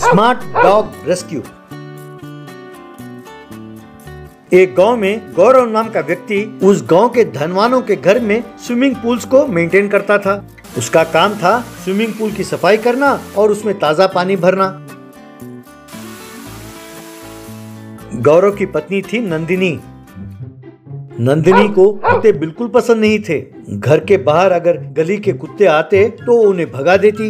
Smart dog rescue. एक गांव में गौरव नाम का व्यक्ति उस गांव के धनवानों के घर में स्विमिंग पूल्स को मेंटेन करता था। उसका काम था स्विमिंग पूल की सफाई करना और उसमें ताजा पानी भरना। गौरव की पत्नी थी नंदिनी। नंदिनी को कुत्ते बिल्कुल पसंद नहीं थे। घर के बाहर अगर गली के कुत्ते आते तो उन्हें भगा देती।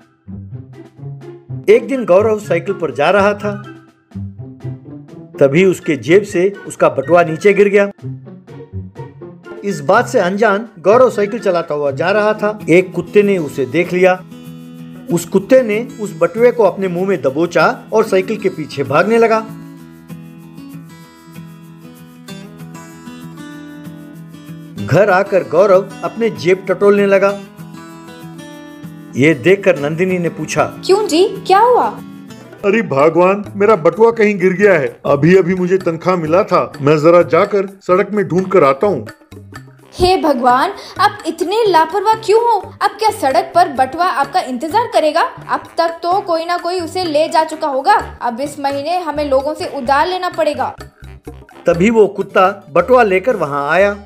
एक दिन गौरव साइकिल पर जा रहा था, तभी उसके जेब से उसका बटुआ नीचे गिर गया। इस बात से अनजान गौरव साइकिल चलाता हुआ जा रहा था। एक कुत्ते ने उसे देख लिया। उस कुत्ते ने उस बटुए को अपने मुंह में दबोचा और साइकिल के पीछे भागने लगा। घर आकर गौरव अपने जेब टटोलने लगा। ये देखकर नंदिनी ने पूछा, क्यों जी, क्या हुआ? अरे भगवान, मेरा बटुआ कहीं गिर गया है। अभी अभी मुझे तनख्वाह मिला था, मैं जरा जाकर सड़क में ढूंढ कर आता हूँ। हे भगवान, आप इतने लापरवाह क्यों हो? अब क्या सड़क पर बटुआ आपका इंतजार करेगा? अब तक तो कोई ना कोई उसे ले जा चुका होगा। अब इस महीने हमें लोगों से उधार लेना पड़ेगा। तभी वो कुत्ता बटुआ लेकर वहां आया।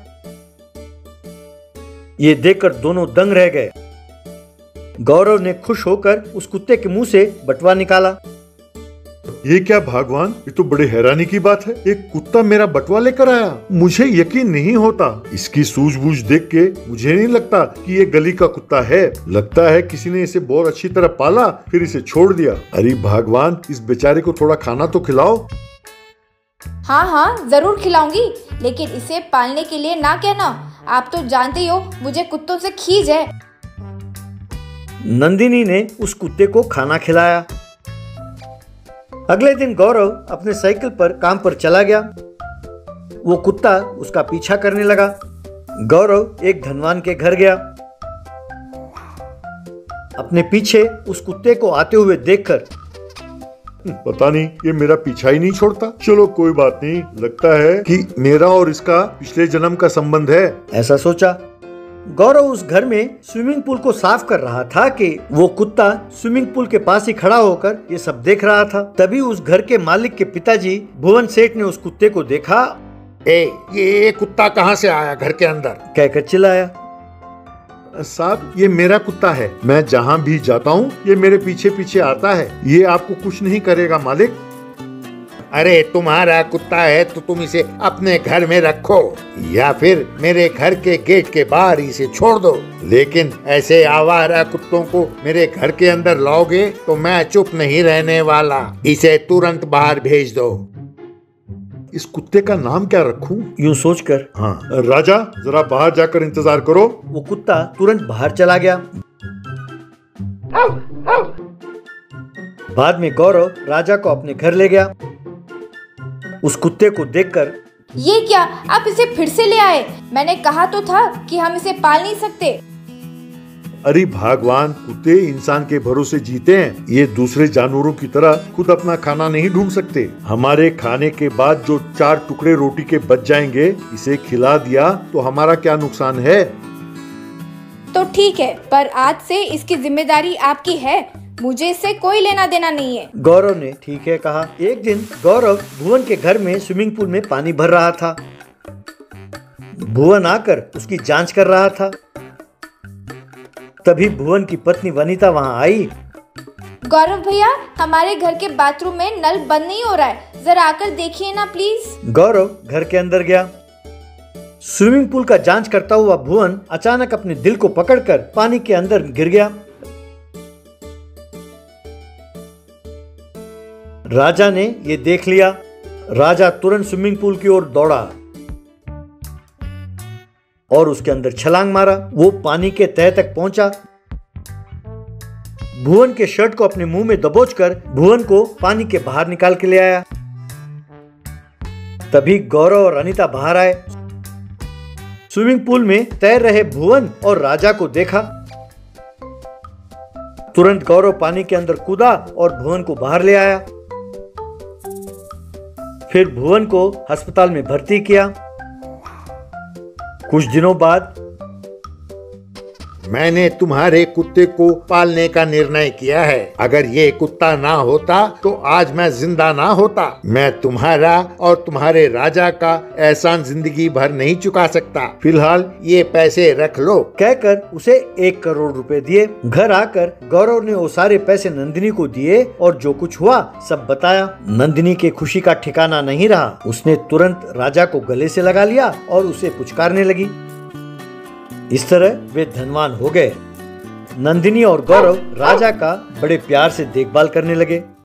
ये देखकर दोनों दंग रह गए। गौरव ने खुश होकर उस कुत्ते के मुंह से बटुआ निकाला। ये क्या भगवान, ये तो बड़े हैरानी की बात है। एक कुत्ता मेरा बटुआ लेकर आया, मुझे यकीन नहीं होता। इसकी सूझबूझ देख के मुझे नहीं लगता कि ये गली का कुत्ता है। लगता है किसी ने इसे बहुत अच्छी तरह पाला, फिर इसे छोड़ दिया। अरे भगवान, इस बेचारे को थोड़ा खाना तो खिलाओ। हाँ हाँ, जरूर खिलाऊंगी, लेकिन इसे पालने के लिए ना कहना। आप तो जानते ही हो मुझे कुत्तों से खींच है। नंदिनी ने उस कुत्ते को खाना खिलाया। अगले दिन गौरव अपने साइकिल पर काम पर चला गया। वो कुत्ता उसका पीछा करने लगा। गौरव एक धनवान के घर गया। अपने पीछे उस कुत्ते को आते हुए देखकर, पता नहीं ये मेरा पीछा ही नहीं छोड़ता। चलो कोई बात नहीं, लगता है कि मेरा और इसका पिछले जन्म का संबंध है, ऐसा सोचा। गौरव उस घर में स्विमिंग पूल को साफ कर रहा था कि वो कुत्ता स्विमिंग पूल के पास ही खड़ा होकर ये सब देख रहा था। तभी उस घर के मालिक के पिताजी भुवन सेठ ने उस कुत्ते को देखा। ये कुत्ता कहाँ से आया घर के अंदर? कहकर चिल्लाया, साहब ये मेरा कुत्ता है। मैं जहाँ भी जाता हूँ ये मेरे पीछे पीछे आता है। ये आपको कुछ नहीं करेगा मालिक। अरे तुम्हारा कुत्ता है तो तुम इसे अपने घर में रखो या फिर मेरे घर के गेट के बाहर इसे छोड़ दो, लेकिन ऐसे आवारा कुत्तों को मेरे घर के अंदर लाओगे तो मैं चुप नहीं रहने वाला। इसे तुरंत बाहर भेज दो। इस कुत्ते का नाम क्या रखूं? यूं सोचकर, हाँ राजा, जरा बाहर जाकर इंतजार करो। वो कुत्ता तुरंत बाहर चला गया। बाद में गौरव राजा को अपने घर ले गया। उस कुत्ते को देखकर, ये क्या, आप इसे फिर से ले आए? मैंने कहा तो था कि हम इसे पाल नहीं सकते। अरे भगवान, कुत्ते इंसान के भरोसे जीते हैं। ये दूसरे जानवरों की तरह खुद अपना खाना नहीं ढूंढ सकते। हमारे खाने के बाद जो 4 टुकड़े रोटी के बच जाएंगे, इसे खिला दिया तो हमारा क्या नुकसान है? तो ठीक है, पर आज से इसकी जिम्मेदारी आपकी है। मुझे इससे कोई लेना देना नहीं है। गौरव ने ठीक है कहा। एक दिन गौरव भुवन के घर में स्विमिंग पूल में पानी भर रहा था। भुवन आकर उसकी जांच कर रहा था। तभी भुवन की पत्नी वनिता वहां आई। गौरव भैया, हमारे घर के बाथरूम में नल बंद नहीं हो रहा है, जरा आकर देखिए ना प्लीज। गौरव घर के अंदर गया। स्विमिंग पूल का जांच करता हुआ भुवन अचानक अपने दिल को पकड़कर पानी के अंदर गिर गया। राजा ने ये देख लिया। राजा तुरंत स्विमिंग पूल की ओर दौड़ा और उसके अंदर छलांग मारा। वो पानी के तह तक पहुंचा। भुवन के शर्ट को अपने मुंह में दबोचकर भुवन को पानी के बाहर निकाल के ले आया। तभी गौरव और अनीता बाहर आए। स्विमिंग पूल में तैर रहे भुवन और राजा को देखा। तुरंत गौरव पानी के अंदर कूदा और भुवन को बाहर ले आया। फिर भुवन को अस्पताल में भर्ती किया। कुछ दिनों बाद, मैंने तुम्हारे कुत्ते को पालने का निर्णय किया है। अगर ये कुत्ता ना होता तो आज मैं जिंदा ना होता। मैं तुम्हारा और तुम्हारे राजा का एहसान जिंदगी भर नहीं चुका सकता। फिलहाल ये पैसे रख लो। कहकर उसे 1 करोड़ रुपए दिए। घर आकर गौरव ने वो सारे पैसे नंदिनी को दिए और जो कुछ हुआ सब बताया। नंदिनी के खुशी का ठिकाना नहीं रहा। उसने तुरंत राजा को गले से लगा लिया और उसे पुचकारने लगी। इस तरह वे धनवान हो गए। नंदिनी और गौरव राजा का बड़े प्यार से देखभाल करने लगे।